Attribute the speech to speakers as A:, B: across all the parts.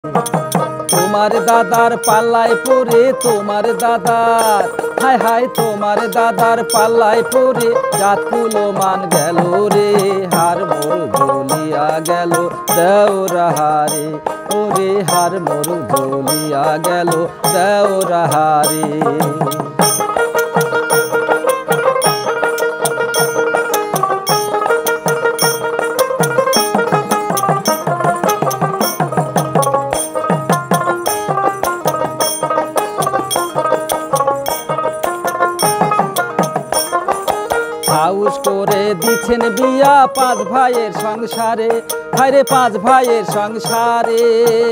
A: তোমার দাদার পাল্লায় পড়ে তোমার দাদার হায় হায় তোমার দাদার পাল্লায় পড়ে জাতকুলো মান গেল রে হার মোর জ্বলিয়া গেল দেওরাহারে ওরে হার মোর জ্বলিয়া গেল দেওরাহারে। হাউস করে দিচ্ছেন বিয়া পাঁচ ভাইয়ের সংসারে হায়রে পাঁচ ভাইয়ের সংসারে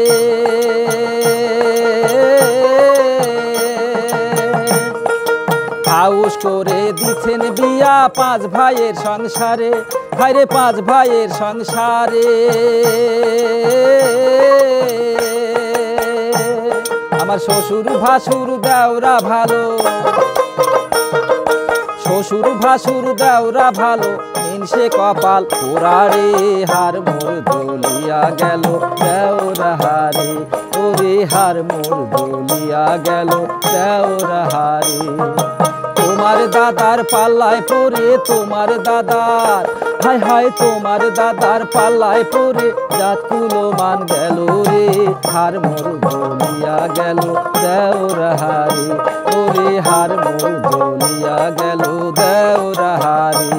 A: হাউস করে দিচ্ছেন বিয়া পাঁচ ভাইয়ের সংসারে হায়রে পাঁচ ভাইয়ের সংসারে। আমার শ্বশুর ভাসুর দেওরা ভালো শ্বশুর ভাসুর দেওরা ভালো মিনসে কপাল পোড়ারে হার মোর জ্বলিয়া গেল দেওরাহারে ওরে হার মোর জ্বলিয়া গেল দেওরাহারে। তোমার দাদার পাল্লায় পড়ে তোমার দাদার হায় হায় তোমার দাদার পাল্লায় পড়ে জাতকুলো মান গেল রে হার মোর জ্বলিয়া গেল দেওরাহারে ওরে হার মোর জ্বলিয়া গেল দেওরাহারে।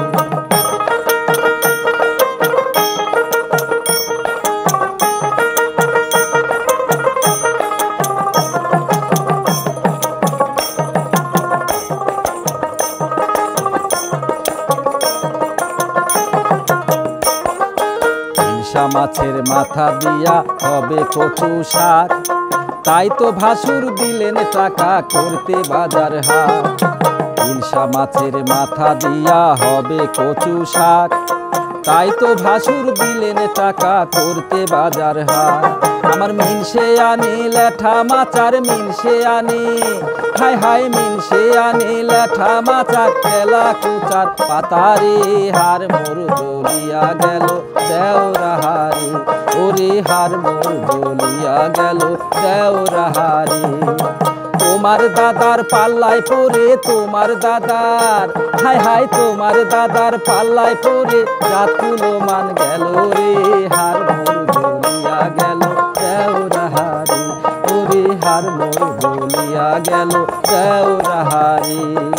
A: মাছের মাথা দিয়া হবে কচু শাক তাই তো ভাসুর দিলেন টাকা করতে বাজার হাট। ইলশা মাছের মাথা দিয়া হবে কচু শাক তাই তো ভাসুর দিলেন টাকা করতে বাজার হাট। আমার মিনসে আনি লেঠা মাচার মিনসে আনি হায় হায় মিনসে আনি লেঠা মাচার কেলা কুচার পাতারে হার মোর জ্বলিয়া গেল দেওরাহারে ওরে হার মোর জ্বলিয়া গেল দেওরাহারে। তোমার দাদার পাল্লায় পড়ে তোমার দাদার হায় হায় তোমার দাদার পাল্লায় পড়ে জাতকুলো মান গেল রে হার মোর জ্বলিয়া গেল দেওরাহারে ওরে হার মোর জ্বলিয়া গেল দেওরাহারে।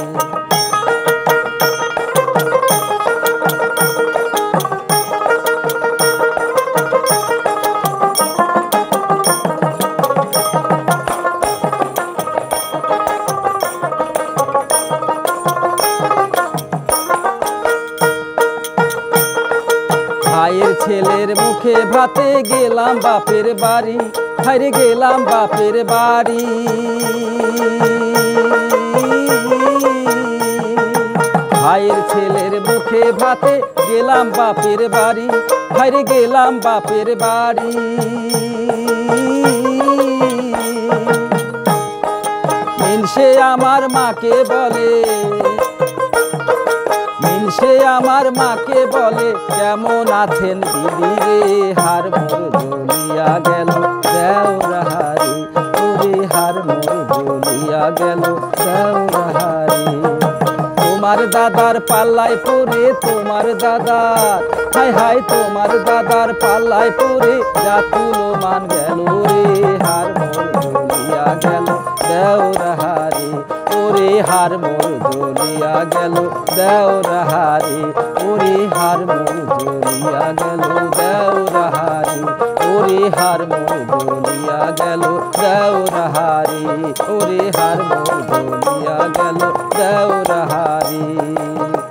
A: ভাইয়ের ছেলের মুখে ভাতে গেলাম বাপের বাড়ি হায়রে গেলাম বাপের বাড়ি। ভাইয়ের ছেলের মুখে ভাতে গেলাম বাপের বাড়ি হায়রে গেলাম বাপের বাড়ি। মিনসে আমার মাকে বলে মিনসে আমার মাকে বলে কেমন আছেন দিদি রে হার মোর জ্বলিয়া গেল দেওরাহারে ওরে হার মোর জ্বলিয়া গেল দেওরাহারে। তোমার দাদার পাল্লায় পড়ে তোমার দাদার হায় হায় তোমার দাদার পাল্লায় পড়ে জাতকুলো মান গেল রে হার মোর জ্বলিয়া গেল দেওরাহারে ওরে হার মোর জ্বলিয়া গেল দেওরাহারে ওরে হার মোর জ্বলিয়া গেল দেওরাহারে ওরে হার মোর জ্বলিয়া গেল দেওরাহারে ওরে হার মোর জ্বলিয়া গেল দেওরাহারে।